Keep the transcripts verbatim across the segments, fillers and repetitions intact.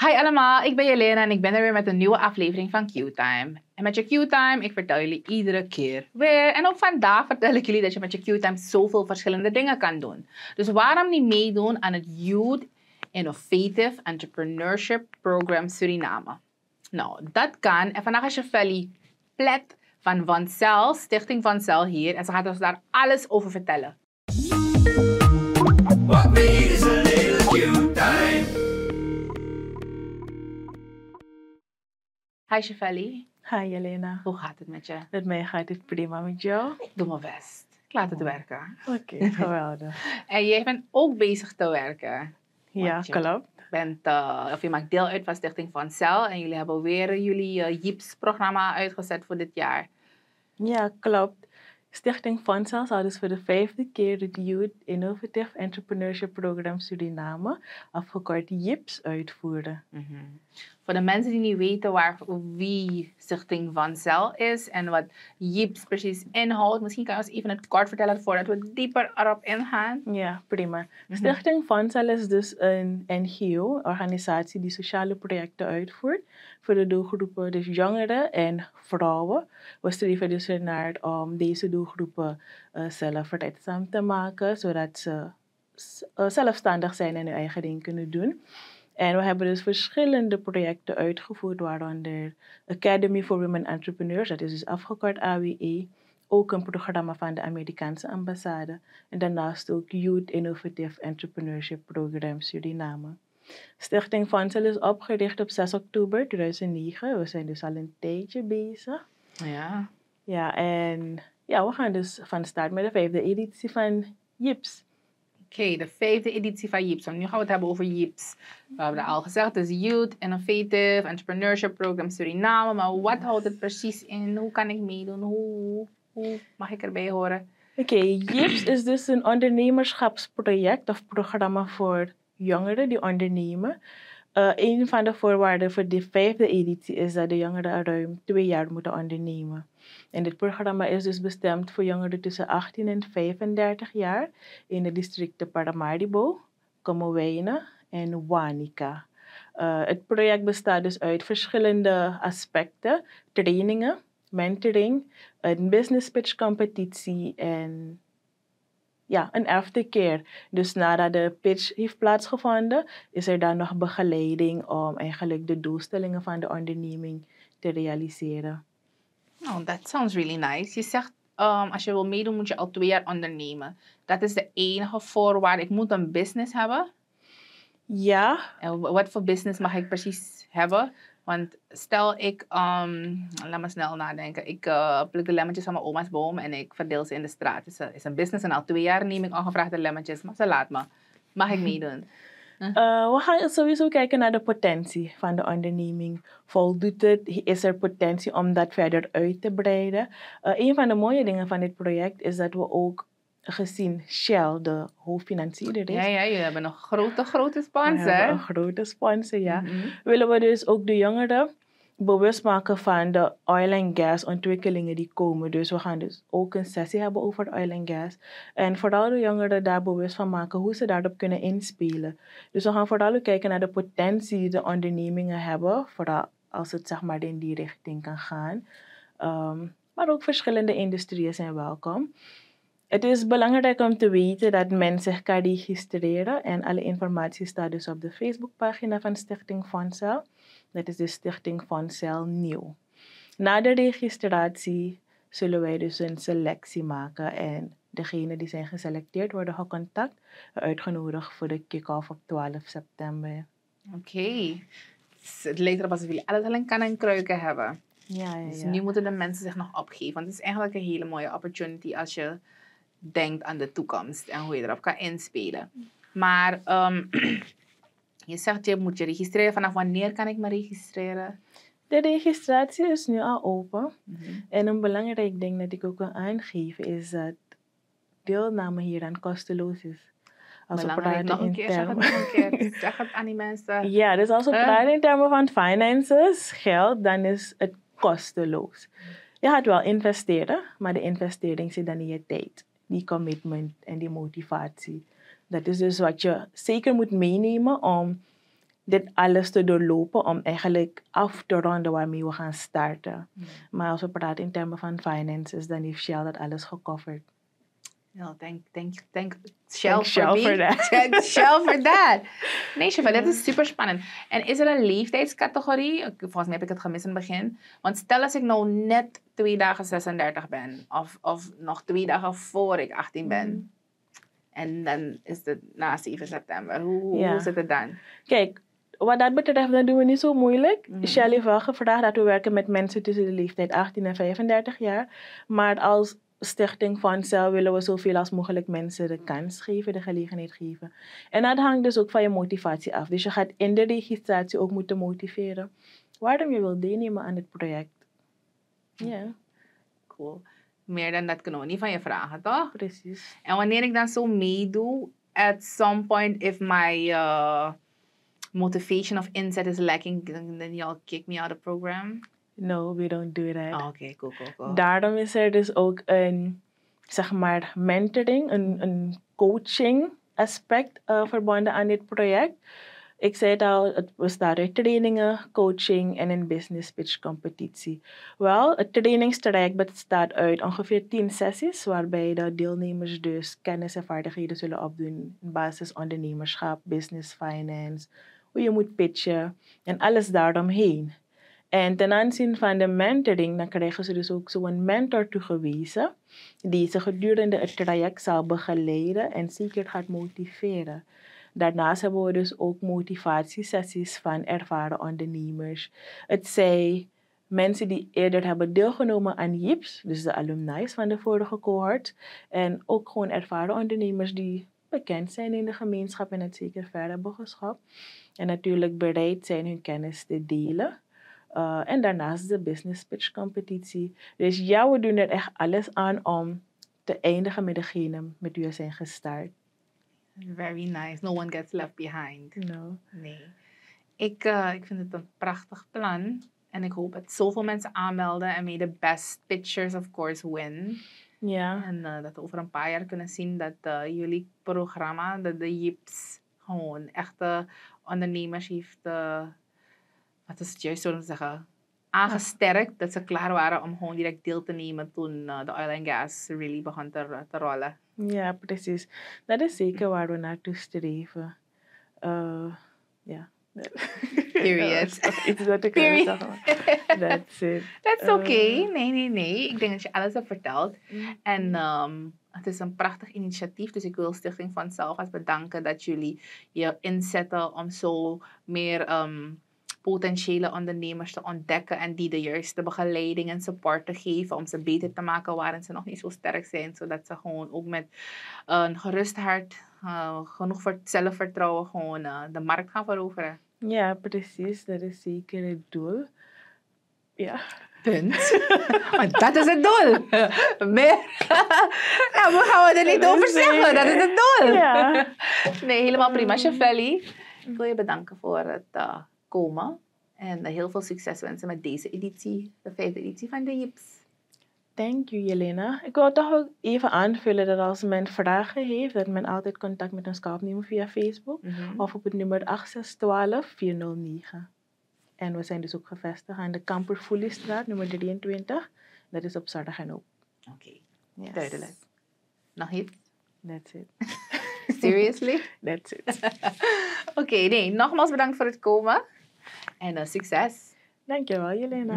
Hi allemaal, ik ben Jelena en ik ben er weer met een nieuwe aflevering van Q-Time. En met je Q-Time, ik vertel jullie iedere keer weer. En ook vandaag vertel ik jullie dat je met je Q-Time zoveel verschillende dingen kan doen. Dus waarom niet meedoen aan het Youth Innovative Entrepreneurship Program Suriname? Nou, dat kan. En vandaag is je Felly Plet van Van Cel, Stichting Van Cel hier. En ze gaat ons daar alles over vertellen. What we need is a little Q-Time. Hi Shefali. Hi Jelena. Hoe gaat het met je? Met mij gaat het prima, met jou? Ik doe mijn best. Ik laat het oh. werken. Oké, okay, geweldig. En jij bent ook bezig te werken. Ja, klopt. Bent, uh, of je maakt deel uit van Stichting Van Cel en jullie hebben weer jullie uh, J I P S-programma uitgezet voor dit jaar. Ja, klopt. Stichting Van Cel zal dus voor de vijfde keer het Youth Innovative Entrepreneurship Program Suriname, afgekort J I P S, uitvoeren. Mm-hmm. Voor de mensen die niet weten waar, wie Stichting Van Cel is en wat J I P S precies inhoudt, misschien kan je ons even het kort vertellen voordat we dieper erop ingaan. Ja, prima. Mm-hmm. Stichting Van Cel is dus een N G O, organisatie die sociale projecten uitvoert voor de doelgroepen, dus jongeren en vrouwen. We streven dus naar om deze doelgroepen uh, zelfredzaam te maken, zodat ze uh, zelfstandig zijn en hun eigen ding kunnen doen. En we hebben dus verschillende projecten uitgevoerd, waaronder Academy for Women Entrepreneurs, dat is dus afgekort A W E, ook een programma van de Amerikaanse ambassade en daarnaast ook Youth Innovative Entrepreneurship Program Suriname. Stichting Van Cel is opgericht op zes oktober tweeduizend negen. We zijn dus al een tijdje bezig. Ja. Ja, en ja, we gaan dus van start met de vijfde editie van J I P S. Oké, okay, de vijfde editie van J I P S. Nu gaan we het hebben over J I P S. We hebben al gezegd, het is Youth Innovative Entrepreneurship Program Suriname. Maar wat houdt het precies in? Hoe kan ik meedoen? Hoe, hoe mag ik erbij horen? Oké, okay, J I P S is dus een ondernemerschapsproject of programma voor jongeren die ondernemen. Uh, een van de voorwaarden voor de vijfde editie is dat de jongeren ruim twee jaar moeten ondernemen. En dit programma is dus bestemd voor jongeren tussen achttien en vijfendertig jaar in de districten Paramaribo, Kamowijne en Wanica. Uh, het project bestaat dus uit verschillende aspecten: trainingen, mentoring, een business pitch competitie en ja, een aftercare. Dus nadat de pitch heeft plaatsgevonden, is er dan nog begeleiding om eigenlijk de doelstellingen van de onderneming te realiseren. Oh, that sounds really nice. Je zegt, um, als je wil meedoen, moet je al twee jaar ondernemen. Dat is de enige voorwaarde. Ik moet een business hebben? Ja. En wat voor business mag ik precies hebben? Want stel ik, um, laat me snel nadenken, ik uh, pluk de lemmetjes van mijn oma's boom en ik verdeel ze in de straat. Het is, is een business en al twee jaar neem ik ongevraagde lemmetjes, maar ze laat me. Mag ik meedoen? Huh? Uh, we gaan sowieso kijken naar de potentie van de onderneming. Voldoet het? Is er potentie om dat verder uit te breiden? Uh, een van de mooie dingen van dit project is dat we ook, gezien Shell de hoofdfinancier is. Ja, ja, jullie hebben een grote, grote sponsor. We hebben een grote sponsor, ja. Mm-hmm. Willen we dus ook de jongeren bewust maken van de oil and gas ontwikkelingen die komen. Dus we gaan dus ook een sessie hebben over oil and gas. En vooral de jongeren daar bewust van maken hoe ze daarop kunnen inspelen. Dus we gaan vooral ook kijken naar de potentie die de ondernemingen hebben. Vooral als het zeg maar in die richting kan gaan. Um, maar ook verschillende industrieën zijn welkom. Het is belangrijk om te weten dat men zich kan registreren en alle informatie staat dus op de Facebookpagina van Stichting Van Cel. Dat is de Stichting Van Cel Nieuw. Na de registratie zullen wij dus een selectie maken en degenen die zijn geselecteerd worden gecontact en uitgenodigd voor de kick-off op twaalf september. Oké, okay. Het lijkt erop alsof jullie alles al in kan en kruiken hebben. Ja, ja, ja. Dus nu moeten de mensen zich nog opgeven, want het is eigenlijk een hele mooie opportunity als je denkt aan de toekomst en hoe je erop kan inspelen. Maar um, je zegt je moet je registreren. Vanaf wanneer kan ik me registreren? De registratie is nu al open. Mm-hmm. En een belangrijk ding dat ik ook wil aangeven is dat deelname hieraan kosteloos is. Als we praten nog een keer, zeg het nog een keer. Zeg het aan die mensen. Ja, dus als we huh? praten in termen van finances, geld, dan is het kosteloos. Je gaat wel investeren, maar de investering zit dan in je tijd. Die commitment en die motivatie. Dat is dus wat je zeker moet meenemen om dit alles te doorlopen om eigenlijk af te ronden waarmee we gaan starten. Mm. Maar als we praten in termen van finances, dan heeft Shell dat alles gecoverd. No, thank, thank, thank Shell, Thank Shell for, for that. Thank Shell for that. Nee, Chevelle, dat is super spannend. En is er een leeftijdscategorie? Volgens mij heb ik het gemist in het begin. Want stel als ik nou net twee dagen zesendertig ben. Of, of nog twee dagen voor ik achttien ben. Mm. En dan is het na zeven september. Hoe, Ja. hoe zit het dan? Kijk, wat dat betreft, dan doen we niet zo moeilijk. Mhm. Shell heeft wel gevraagd dat we werken met mensen tussen de leeftijd achttien en vijfendertig jaar. Maar als Stichting Van Cel willen we zoveel als mogelijk mensen de kans geven, de gelegenheid geven. En dat hangt dus ook van je motivatie af. Dus je gaat in de registratie ook moeten motiveren waarom je wilt deelnemen aan dit project. Ja, Cool. Meer dan dat kunnen we niet van je vragen, toch? precies. En wanneer ik dan zo meedoe, at some point, if my uh, motivation of insight is lacking, then y'all kick me out of the program. No, we don't do that. Oh, Oké, okay, cool, cool, cool. Daarom is er dus ook een, zeg maar, mentoring, een, een coaching aspect uh, verbonden aan dit project. Ik zei het al, het bestaat uit trainingen, coaching en een business pitch competitie. Wel, het trainingstraject bestaat uit ongeveer tien sessies, waarbij de deelnemers dus kennis en vaardigheden zullen opdoen in basis ondernemerschap, business finance, hoe je moet pitchen en alles daaromheen. En ten aanzien van de mentoring, dan krijgen ze dus ook zo'n mentor toegewezen, die ze gedurende het traject zal begeleiden en zeker gaat motiveren. Daarnaast hebben we dus ook motivatiesessies van ervaren ondernemers. Het zij mensen die eerder hebben deelgenomen aan J I P S, dus de alumni van de vorige cohort, en ook gewoon ervaren ondernemers die bekend zijn in de gemeenschap en het zeker ver hebben geschapt. En natuurlijk bereid zijn hun kennis te delen. Uh, en daarnaast de business pitch competitie. Dus ja, we doen er echt alles aan om te eindigen met degene met wie we zijn gestart. Very nice. No one gets left behind. No. Nee. Ik, uh, ik vind het een prachtig plan. En ik hoop dat zoveel mensen aanmelden. En may the best pitchers, of course, win. Ja. En uh, dat we over een paar jaar kunnen zien dat uh, jullie programma, de, de J I P S, gewoon echte ondernemers heeft... Uh, wat is het juist zo om te zeggen, aangesterkt. Dat ze klaar waren om gewoon direct deel te nemen toen uh, de oil and gas really begon te, te rollen. Ja, precies. Dat is zeker waar we naartoe streven. Uh, ja. Period. Iets dat ik wil zeggen. That's it. That's Uh, okay. Nee, nee, nee. Ik denk dat je alles hebt verteld. Mm. En um, het is een prachtig initiatief. Dus ik wil Stichting Van Zelfs bedanken dat jullie je inzetten om zo meer... Um, potentiële ondernemers te ontdekken en die de juiste begeleiding en support te geven om ze beter te maken waarin ze nog niet zo sterk zijn, zodat ze gewoon ook met een gerust hart, uh, genoeg voor zelfvertrouwen gewoon uh, de markt gaan veroveren. Ja, precies. Dat is zeker het doel. Ja. Punt. Want dat is het doel. Meer. Nou, we gaan we er niet over zeggen. Dat is het doel. Ja. Nee, helemaal prima. Chevelle, ik wil je bedanken voor het uh, komen. En heel veel succes wensen met deze editie, de vijfde editie van de J I P S. Thank you, Jelena. Ik wil toch ook even aanvullen dat als men vragen heeft, dat men altijd contact met ons kan opnemen via Facebook. Mm-hmm. Of op het nummer acht zes een twee vier nul negen. En we zijn dus ook gevestigd aan de Kamperfoeliestraat, nummer drieëntwintig. Dat is op Sardagenop. Oké, okay. Yes. Duidelijk. Nog iets? That's it. Seriously? That's it. Oké, okay, nee, nogmaals bedankt voor het komen. En uh, succes. Dankjewel, Jelena.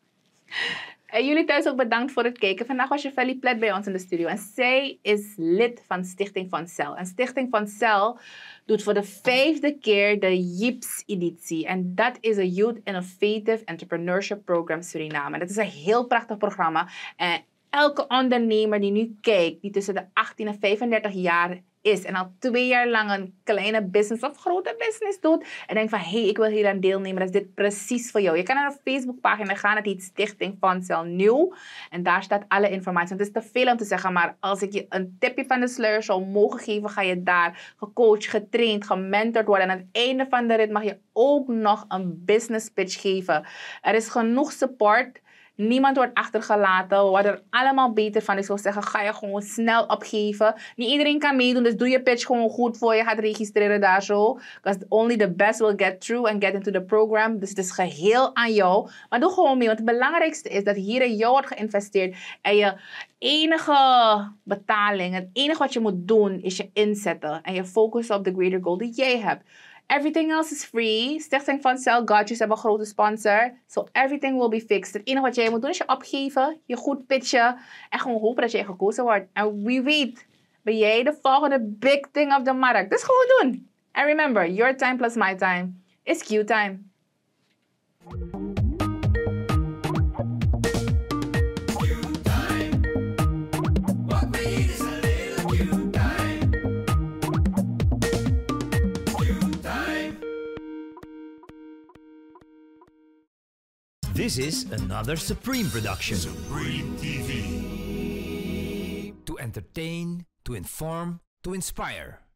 En jullie thuis ook bedankt voor het kijken. Vandaag was Chevelle Plet bij ons in de studio. En zij is lid van Stichting Van Cel. En Stichting Van Cel doet voor de vijfde keer de J I P S-editie. En dat is een Youth Innovative Entrepreneurship Program Suriname. En dat is een heel prachtig programma. En elke ondernemer die nu kijkt, die tussen de achttien en vijfendertig jaar is en al twee jaar lang een kleine business of grote business doet en denkt van, hé, hey, ik wil hier aan deelnemen, dat is dit precies voor jou. Je kan naar de Facebookpagina gaan, het heet Stichting Van Cel Nieuw en daar staat alle informatie. Het is te veel om te zeggen, maar als ik je een tipje van de sluier zou mogen geven, ga je daar gecoacht, getraind, gementord worden en aan het einde van de rit mag je ook nog een business pitch geven. Er is genoeg support. Niemand wordt achtergelaten. We worden er allemaal beter van. Ik zou zeggen, ga je gewoon snel opgeven. Niet iedereen kan meedoen, dus doe je pitch gewoon goed voor je gaat registreren daar zo. Because only the best will get through and get into the program. Dus het is geheel aan jou. Maar doe gewoon mee, want het belangrijkste is dat hier in jou wordt geïnvesteerd. En je enige betaling, het enige wat je moet doen, is je inzetten. En je focussen op de greater goal die jij hebt. Everything else is free. Stichting van Cell Gotchas hebben een grote sponsor. So everything will be fixed. Het enige wat jij moet doen is je opgeven, je goed pitchen en gewoon hopen dat jij gekozen wordt. En wie weet, ben jij de volgende big thing op de markt. Dus gewoon doen. And remember, your time plus my time is Q-time. This is another Supreme production. Supreme T V. To entertain, to inform, to inspire.